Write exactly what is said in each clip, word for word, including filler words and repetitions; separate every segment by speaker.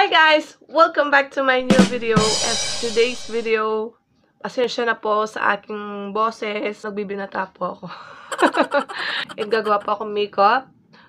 Speaker 1: Hi guys! Welcome back to my new video. And today's video, pasensya na po sa aking boses. Nagbibinata po ako. And gagawa po akong makeup.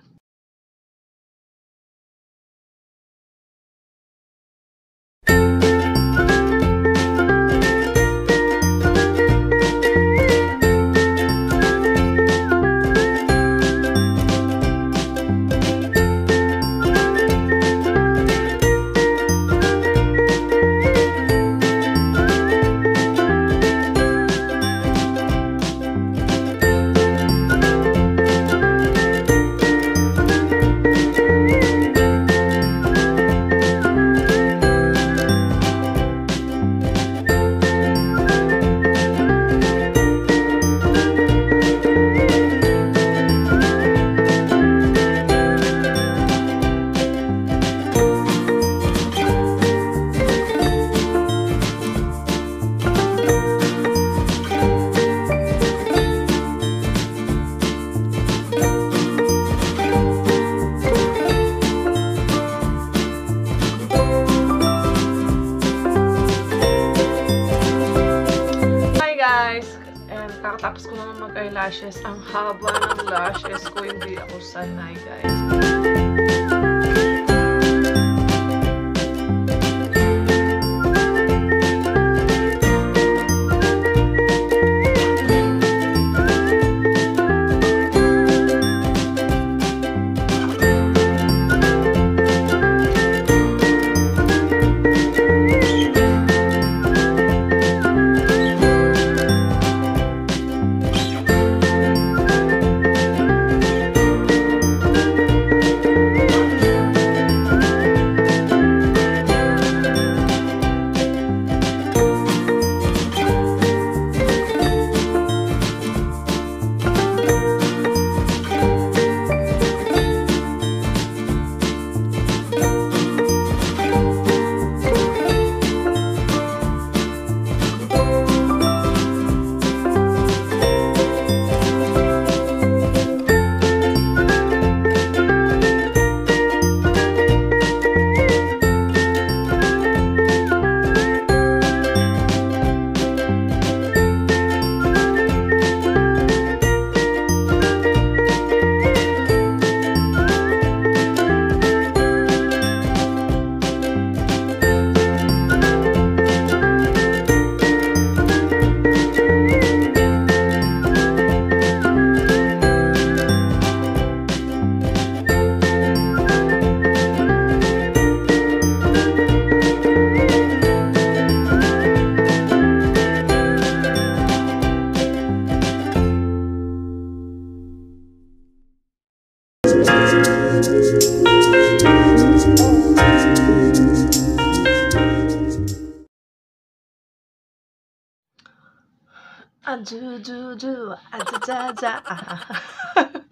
Speaker 1: Kakatapos ko naman mag-eyelashes. Ang haba ng lashes ko. Hindi ako sanay, guys. Ah, do, do, do, ah, da, da, da, ah.